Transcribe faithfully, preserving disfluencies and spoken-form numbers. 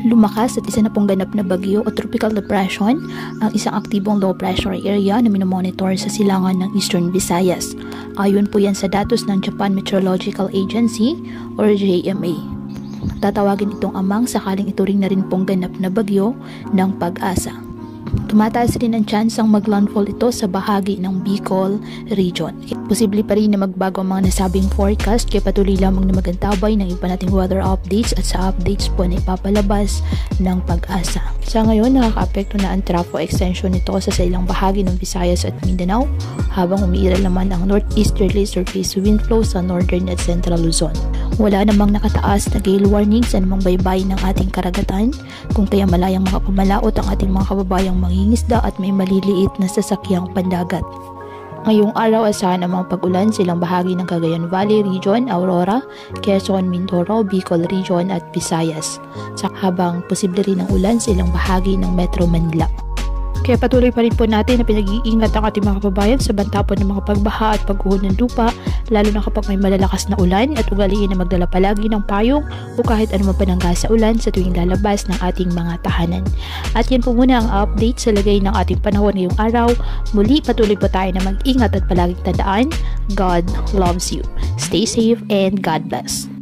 Lumakas at isa na pong ganap na bagyo o tropical depression ang isang aktibong low pressure area na minomonitor sa silangan ng Eastern Visayas. Ayon po yan sa datos ng Japan Meteorological Agency or J M A. Tatawagin itong amang sakaling ito rin na rin pong ganap na bagyo ng Pag-asa. Tumataas rin ang tsansang mag-landfall ito sa bahagi ng Bicol region. Posible pa rin na magbago ang mga nasabing forecast kaya patuloy lamang na magantabay ng iba nating weather updates at sa updates po na ipapalabas ng Pag-asa. Sa ngayon, nakaka-apekto na ang trafo extension nito sa ilang bahagi ng Visayas at Mindanao habang umiiral naman ang northeasterly surface wind flow sa northern at central Luzon. Wala namang nakataas na gale warning sa namang baybay ng ating karagatan kung kaya malayang makapamalaot ang ating mga kababayang mangingisda at may maliliit na sasakyang pandagat. Ngayong araw asahan ang mga pag-ulan silang bahagi ng Cagayan Valley Region, Aurora, Quezon, Mindoro, Bicol Region at Visayas. Sa habang posible rin ang ulan silang bahagi ng Metro Manila. Kaya patuloy pa rin po natin na pinag-iingat ang ating mga kababayan sa bantapon ng mga pagbaha at pag-uhod ng lupa, lalo na kapag may malalakas na ulan at ugaliin na magdala palagi ng payong o kahit anumang panangga sa ulan sa tuwing lalabas ng ating mga tahanan. At yan po muna ang update sa lagay ng ating panahon ngayong araw. Muli patuloy po tayo na mag-ingat at palaging tandaan, God loves you. Stay safe and God bless.